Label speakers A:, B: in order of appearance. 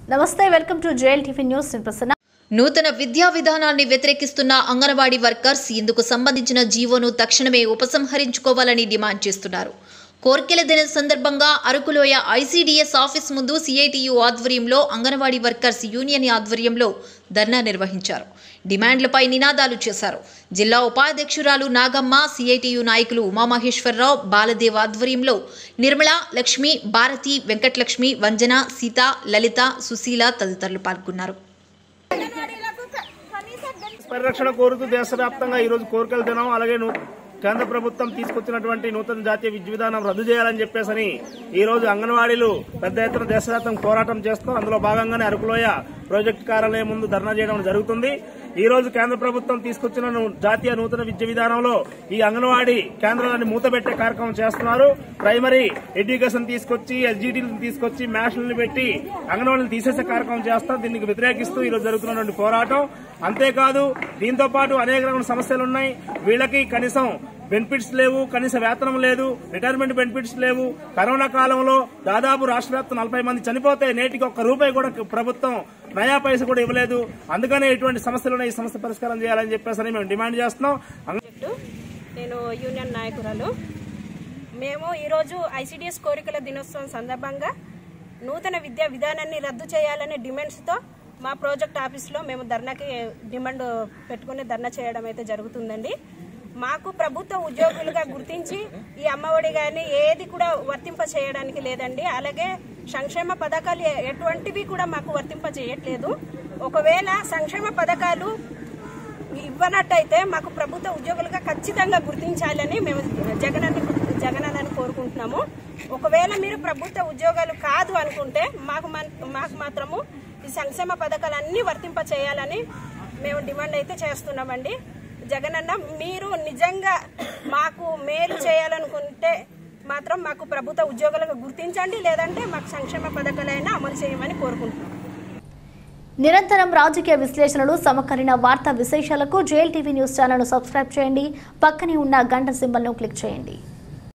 A: నమస్తే, welcome to JL TV news. Prasanna.
B: నూతన విద్యా విధానాన్ని వ్యతిరేకిస్తున్న అంగన్వాడీ వర్కర్స్ ఇందుకు సంబంధించిన జీవోను తక్షణమే ఉపసంహరించుకోవాలని డిమాండ్ చేస్తున్నారు. కోర్కెల దిన సందర్భంగా అరకులోయ ఐసీడీఎస్ ఆఫీస్ ముందు సిఐటియు ఆధ్వర్యంలో అంగన్వాడీ వర్కర్స్ యూనియన్ ఆధ్వర్యంలో ధర్నా నిర్వహించారు. డిమాండ్లపై నినాదాలు చేశారు. జిల్లా ఉపాధ్యక్షురాలు నాగమ్మ, సిఐటియు నాయకులు ఉమామహేశ్వరరావు, బాలదేవ్ ఆధ్వర్యంలో నిర్మల, లక్ష్మి, భారతి, వెంకటలక్ష్మి, వంజన, సీత, లలిత, సుశీల తదితరులు పాల్గొన్నారు.
C: పరిరక్షణ కోరుతూ దేశవ్యాప్తంగా ఈరోజు కోర్కెల దినం, అలాగే కేంద్ర ప్రభుత్వం తీసుకొచ్చినటువంటి నూతన జాతీయ విద్యా విధానం రద్దు చేయాలని చెప్పేసి ఈ రోజు అంగన్వాడీలు పెద్ద ఎత్తున దేశవ్యాప్తంగా పోరాటం చేస్తూ అందులో భాగంగానే అరకులోయ ప్రాజెక్టు కార్యాలయం ముందు ధర్నా చేయడం జరుగుతుంది. ఈ రోజు కేంద్ర ప్రభుత్వం తీసుకొచ్చిన జాతీయ నూతన విద్యా విధానంలో ఈ అంగన్వాడీ కేంద్రాలను మూతబెట్టే కార్యక్రమం చేస్తున్నారు. ప్రైమరీ ఎడ్యుకేషన్ తీసుకొచ్చి, ఎస్జీటీలను తీసుకొచ్చి, మ్యాథ్స్లను పెట్టి అంగన్వాడీలు తీసేసే కార్యక్రమం చేస్తారు. దీనికి వ్యతిరేకిస్తూ ఈ రోజు జరుగుతున్నటువంటి పోరాటం. అంతేకాదు, దీంతో పాటు అనేక రకాల సమస్యలున్నాయి. వీళ్ళకి కనీసం బెనిఫిట్స్ లేవు, కనీస వేతనం లేదు, రిటైర్మెంట్ బెనిఫిట్స్ లేవు. కరోనా కాలంలో దాదాపు రాష్ట్ర వ్యాప్తంగా 40 మంది చనిపోతే నేటికి ₹1 కూడా ప్రభుత్వం నయా పైస కూడా ఇవ్వలేదు. అందుకనే ఇటువంటి సమస్యలున్నాయి. ఈ సమస్య పరిష్కారం చేయాలని చెప్పేసి మేము డిమాండ్ చేస్తున్నాం.
D: నేను యూనియన్ నాయకురాలు. మేము ఈరోజు ఐసీడీఎస్ కోరికల దినోత్సవం సందర్భంగా నూతన విద్యా విధానాన్ని రద్దు చేయాలనే డిమాండ్స్తో మా ప్రాజెక్ట్ ఆఫీస్లో మేము ధర్నాకి డిమాండ్ పెట్టుకుని ధర్నా చేయడం అయితే జరుగుతుందండి. మాకు ప్రభుత్వ ఉద్యోగులుగా గుర్తించి ఈ అమ్మఒడి కానీ ఏది కూడా వర్తింప చేయడానికి లేదండి. అలాగే సంక్షేమ పథకాలు ఎటువంటివి కూడా మాకు వర్తింప చేయట్లేదు. ఒకవేళ సంక్షేమ పథకాలు ఇవ్వనట్టయితే మాకు ప్రభుత్వ ఉద్యోగులుగా ఖచ్చితంగా గుర్తించాలని మేము జగనన్నని కోరుకుంటున్నాము. ఒకవేళ మీరు ప్రభుత్వ ఉద్యోగాలు కాదు అనుకుంటే మాకు మాత్రము ఈ సంక్షేమ పథకాలన్నీ వర్తింప చేయాలని మేము డిమాండ్ అయితే చేస్తున్నామండి. జగనన్న, మీరు నిజంగా మాకు మేలు చేయాలనుకుంటే మాత్రం మాకు ప్రభుత్వ ఉద్యోగులుగా గుర్తించండి, లేదంటే మాకు సంక్షేమ పథకాలైనా అమలు చేయమని కోరుకుంటున్నాం.
A: నిరంతరం రాజకీయ విశ్లేషణలు, సమకాలీన వార్తా విశేషాలకు JL TV news channel subscribe చేయండి. పక్కనే ఉన్న గంట సింబల్ను క్లిక్ చేయండి.